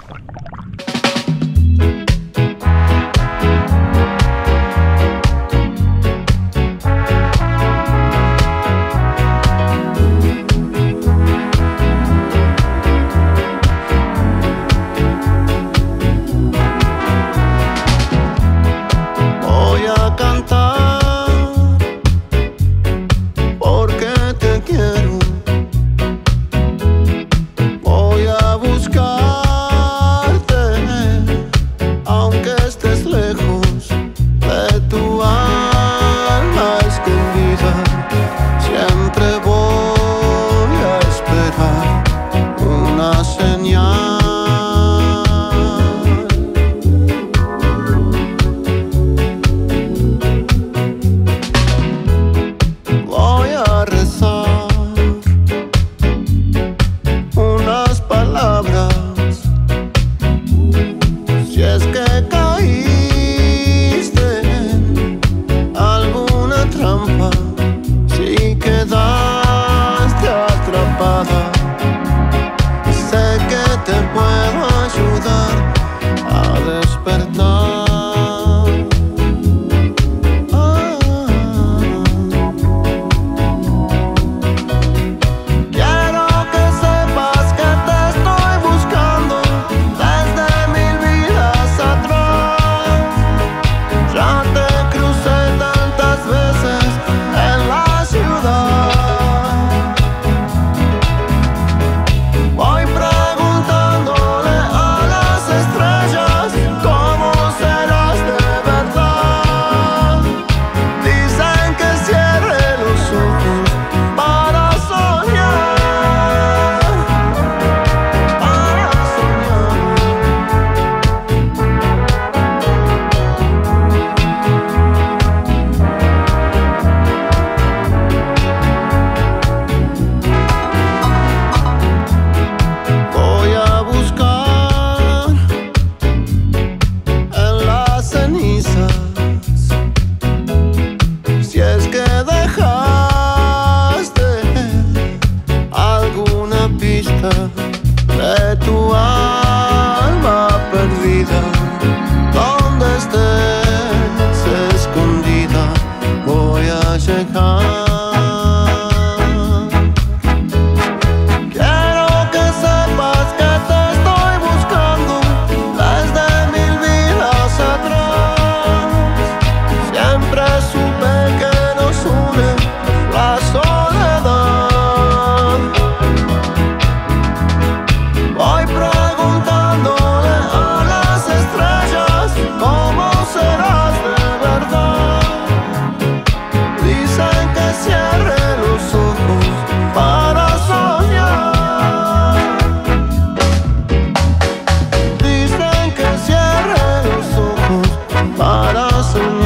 de tu alma perdida, donde estés escondida, voy a llegar. Quiero que sepas que te estoy buscando desde mil vidas atrás. Siempre supe que nos une la soledad. Voy preguntándole a las estrellas cómo serás de verdad. Dicen que cierre los ojos para soñar. Dicen que cierre los ojos para soñar.